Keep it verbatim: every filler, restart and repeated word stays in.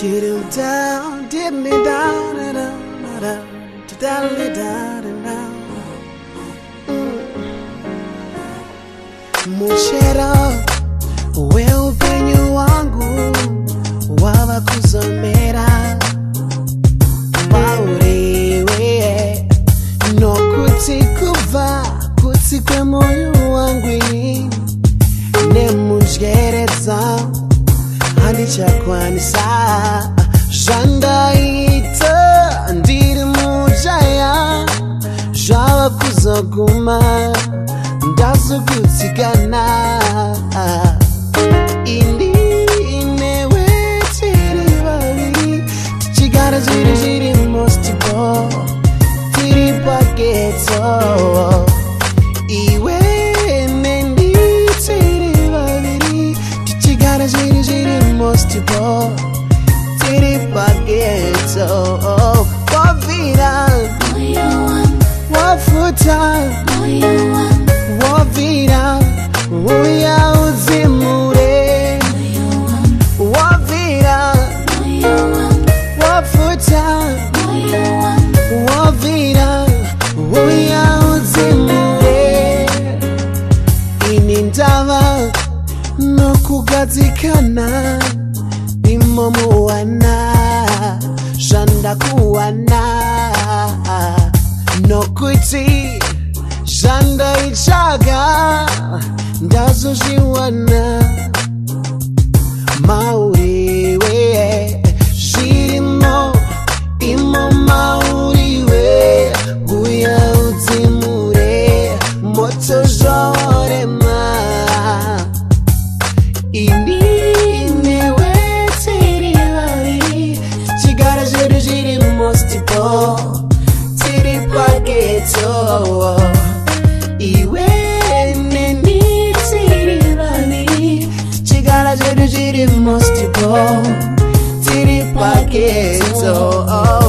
Didn't down, didn't it down, down, down, down, down, down. Muchero, wewe upenyu wangu, wawa kuzomera. Maurewe, no kuti kuva, kuti kwe moyo wangu. Ne mujereza, handi chakwanisa. Janda ita, ndiri mujaya. Jawa kuzoguma, ndazo kutigana. Indi inewe tiri babiri, tichigara jiri jiri mostipo, tiri paketo. Iwe nendi tiri babiri, tichigara jiri jiri mostipo, tiri paketo. Wobvira, wafuta, Wobvira, uya uzimure. Wobvira, wafuta, Wobvira, uya uzimure. Inindava no kugatikana, imomuwana, janda kuwana. No kuti, janda ichaga, ndazo jiwana. Mauriwe, jirimo, imo mauriwe. Uya uzimure, moto jorema. Ini inewe tiri babiri, tichigara jiri jiri mostipo, tiri paketo. Iwe neni tiri babiri, tichigara jiri jiri mostipo, tiri paketo.